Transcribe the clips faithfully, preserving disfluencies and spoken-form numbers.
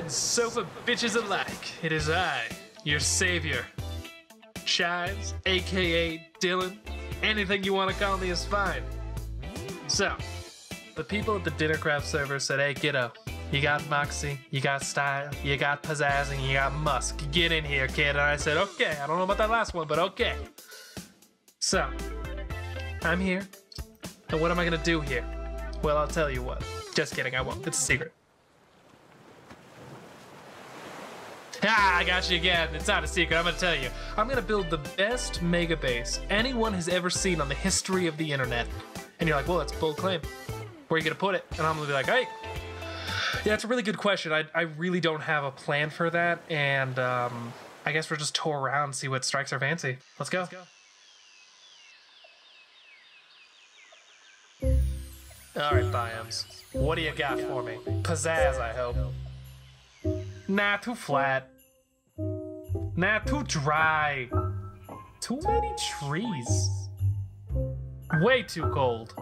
and sofa bitches alike, it is I, your savior, Chives, aka Dylan. Anything you want to call me is fine. So, the people at the Dinnercraft server said, hey kiddo, you got moxie, you got style, you got pizzazz, and you got musk. Get in here, kid. And I said, okay, I don't know about that last one, but okay. So, I'm here. And what am I gonna do here? Well, I'll tell you what. Just kidding, I won't. It's a secret. Ah, I got you again. It's not a secret. I'm gonna tell you. I'm gonna build the best mega base anyone has ever seen on the history of the internet. And you're like, well, that's a bold claim. Where are you gonna put it? And I'm gonna be like, hey. Yeah, it's a really good question. I, I really don't have a plan for that. And um, I guess we'll just tour around and see what strikes our fancy. Let's go. Let's go. All right, Biomes. What do you got for me? Pizzazz, I hope. Nah, too flat. Nah, too dry. Too many trees. Way too cold.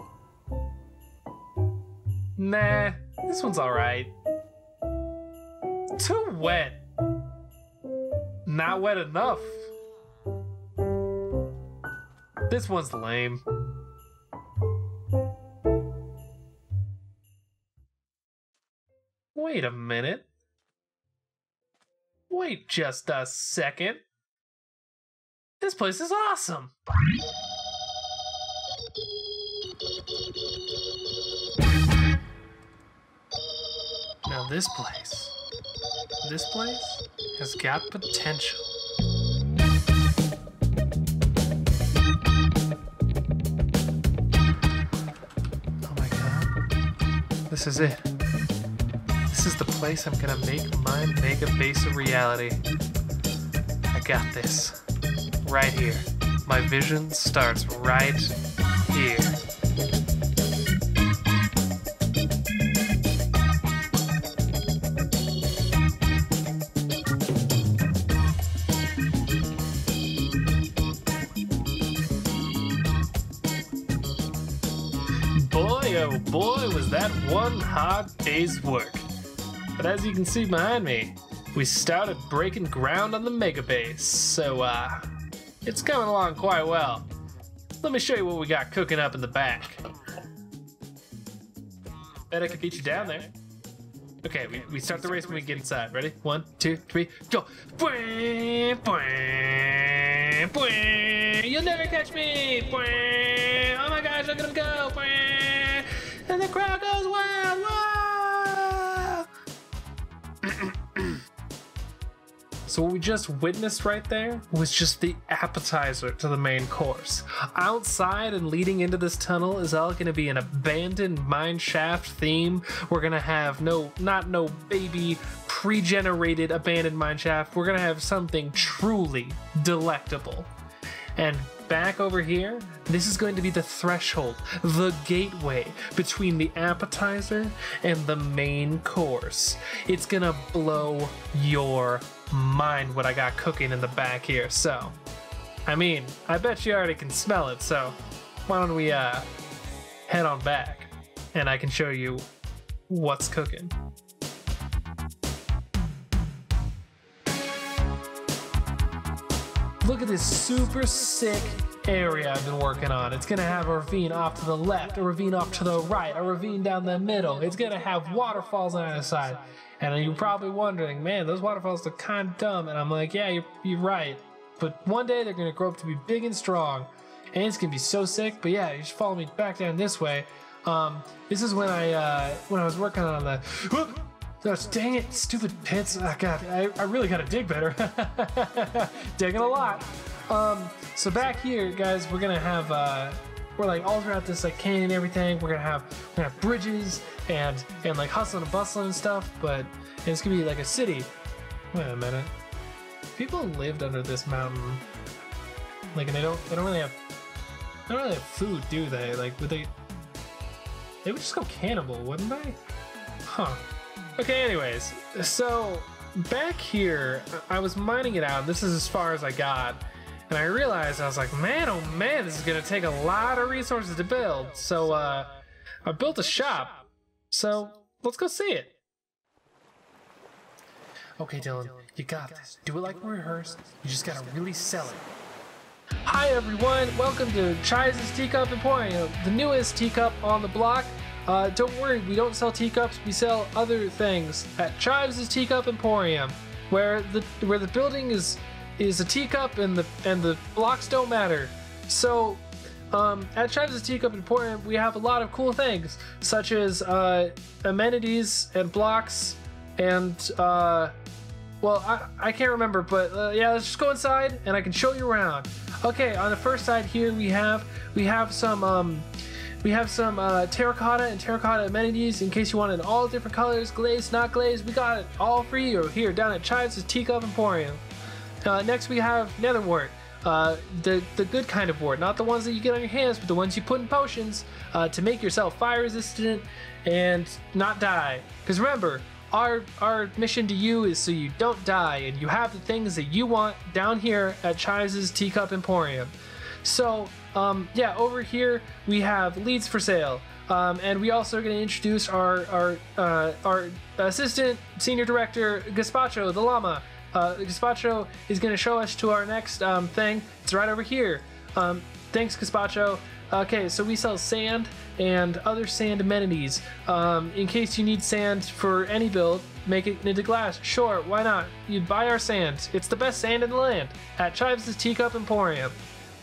Nah, this one's alright. Too wet. Not wet enough. This one's lame. Wait a minute. Wait just a second. This place is awesome. Now this place, this place has got potential. Oh my god, this is it. This is the place I'm gonna make my mega base a reality. I got this. Right here. My vision starts right here. Boy, oh boy, was that one hard day's work. But as you can see behind me, we started breaking ground on the mega base, so uh, it's coming along quite well. Let me show you what we got cooking up in the back. Bet I could beat you down there. Okay, we, we start the race when we get inside. Ready? One, two, three, go! You'll never catch me! Oh my gosh, look at him go! And the crowd goes wild! Whoa! So what we just witnessed right there was just the appetizer to the main course. Outside and leading into this tunnel is all gonna be an abandoned mine shaft theme. We're gonna have no, not no baby pre-generated abandoned mine shaft. We're gonna have something truly delectable. And back over here, this is going to be the threshold, the gateway between the appetizer and the main course. It's gonna blow your mind what I got cooking in the back here. So, I mean, I bet you already can smell it, so why don't we uh, head on back and I can show you what's cooking. Look at this super sick area I've been working on. It's gonna have a ravine off to the left, a ravine off to the right, a ravine down the middle. It's gonna have waterfalls on either side. And you're probably wondering, man, those waterfalls are kind of dumb. And I'm like, yeah, you're, you're right. But one day they're gonna grow up to be big and strong. And it's gonna be so sick. But yeah, you should follow me back down this way. Um, this is when I uh, when I was working on the... Gosh, dang it, stupid pits. Oh, God, I, I really gotta dig better. Digging a lot. Um, so back here, guys, we're gonna have, uh, we're like all throughout this like canyon and everything. We're gonna have, we're gonna have bridges and, and like hustling and bustling and stuff, but and it's gonna be like a city. Wait a minute. People lived under this mountain. Like, and they don't, they don't really have, they don't really have food, do they? Like, would they, they would just go cannibal, wouldn't they? Huh. Okay, anyways, so back here, I was mining it out. This is as far as I got. And I realized, I was like, man, oh man, this is gonna take a lot of resources to build. So uh, I built a shop. So let's go see it. Okay, Dylan, you got this. Do it like we rehearsed. You just gotta really sell it. Hi everyone, welcome to Chives' Teacup Emporium, the newest teacup on the block. Uh, don't worry, we don't sell teacups, we sell other things at Chives' Teacup Emporium, where the where the building is is a teacup and the and the blocks don't matter. So um, at Chives' Teacup Emporium, we have a lot of cool things, such as uh, amenities and blocks and uh, well, I, I can't remember, but uh, yeah, let's just go inside and I can show you around. Okay, on the first side here we have we have some um, we have some uh, terracotta and terracotta amenities in case you want it in all different colors, glazed, not glazed. We got it all for you here down at Chives' Teacup Emporium. Uh, next we have nether wart, uh, the the good kind of wart, not the ones that you get on your hands, but the ones you put in potions uh, to make yourself fire resistant and not die. Because remember, Our, our mission to you is so you don't die and you have the things that you want down here at Chives' Teacup Emporium. So, um, yeah, over here we have leads for sale. Um, and we also are going to introduce our, our, uh, our assistant senior director, Gazpacho, the llama. Uh, Gazpacho is going to show us to our next um, thing. It's right over here. Um, thanks, Gazpacho. Okay, so we sell sand and other sand amenities. Um, in case you need sand for any build, make it into glass. Sure, why not? You buy our sand. It's the best sand in the land at Chives' Teacup Emporium.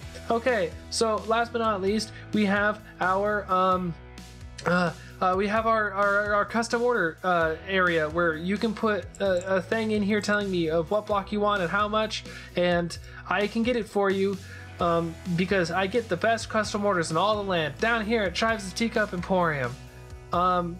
Okay, so last but not least, we have our um, uh, uh, we have our our, our custom order uh, area where you can put a, a thing in here telling me of what block you want and how much, and I can get it for you. Um, because I get the best custom orders in all the land down here at Chives' Teacup Emporium. Um,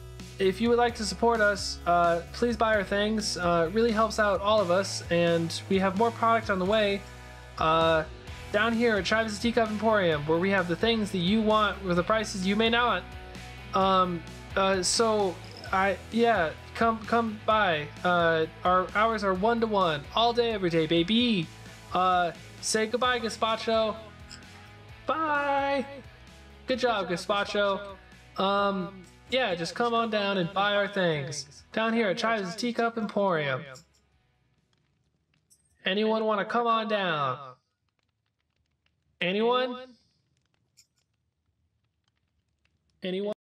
if you would like to support us, uh, please buy our things. Uh, it really helps out all of us, and we have more product on the way uh, down here at Chives' Teacup Emporium, where we have the things that you want with the prices you may not. Um, uh, so, I yeah, come come by. Uh, our hours are one to one all day, every day, baby. Uh, Say goodbye, Gazpacho. Bye. Good job, Gazpacho. Um, yeah, just come on down and buy our things down here at Chives' Teacup Emporium. Anyone want to come on down? Anyone? Anyone?